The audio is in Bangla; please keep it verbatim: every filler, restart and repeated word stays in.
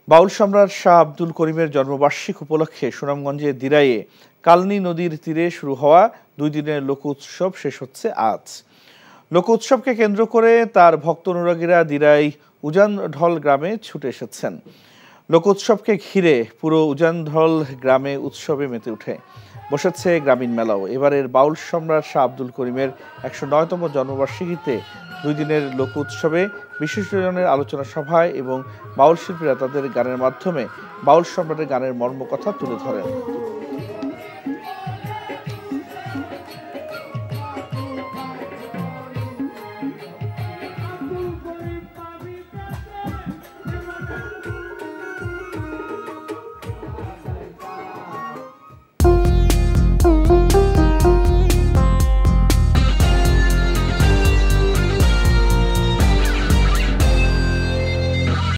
বাউল সম্রাট শাহ আব্দুল করিমের জন্মবার্ষিকী উপলক্ষে সুনামগঞ্জে দিরাইয়ে কালনী নদীর তীরে শুরু হওয়া দুই দিনের লোক উৎসব শেষ হচ্ছে আজ। লোক উৎসবকে কেন্দ্র করে তার ভক্ত অনুরাগীরা দিরাই উজানঢল গ্রামে ছুটে এসেছেন। লোক উৎসবকে ঘিরে পুরো উজানঢল গ্রামে উৎসবে মেতে উঠে বসেছে গ্রামীণ মেলাও। এবারের বাউল সম্রাট শাহ আব্দুল করিমের একশো নয়তম জন্মবার্ষিকীতে দুই দিনের লোক উৎসবে বিশিষ্টজনের আলোচনা সভায় এবং বাউল শিল্পীরা তাদের গানের মাধ্যমে বাউল সম্রাটের গানের মর্মকথা তুলে ধরেন।